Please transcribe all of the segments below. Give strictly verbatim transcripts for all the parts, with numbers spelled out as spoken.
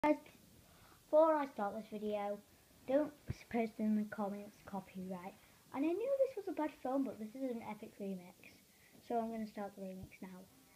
Guys, before I start this video, don't post in the comments copyright. And I knew this was a bad film, but this is an epic remix. So I'm going to start the remix now.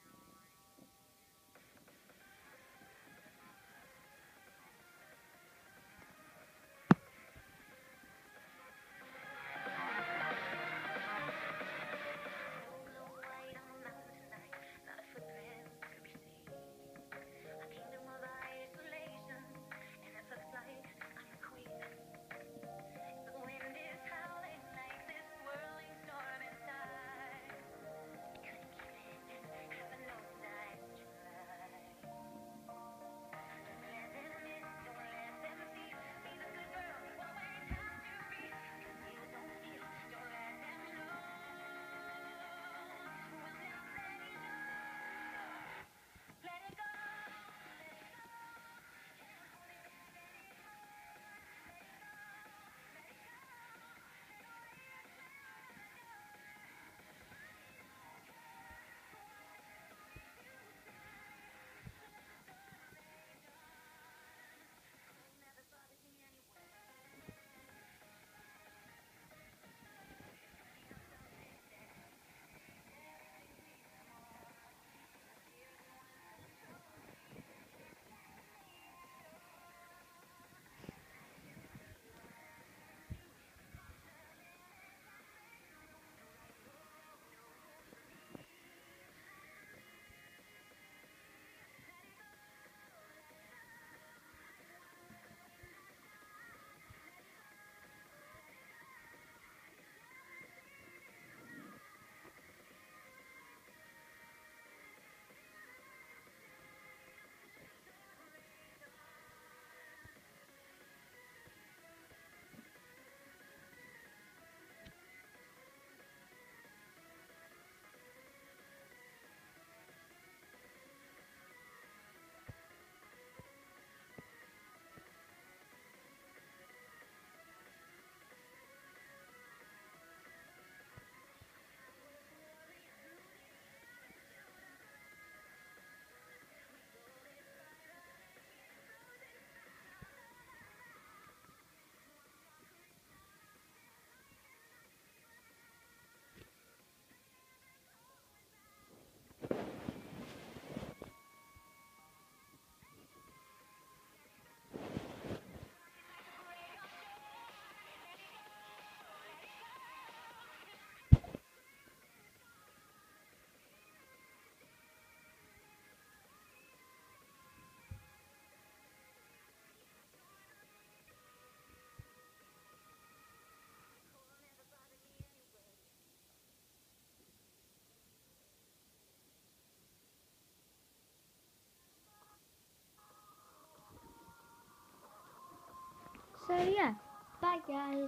So yeah, bye guys.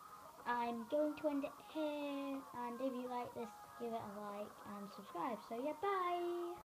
I'm going to end it here, and if you like this, give it a like and subscribe. So yeah, bye.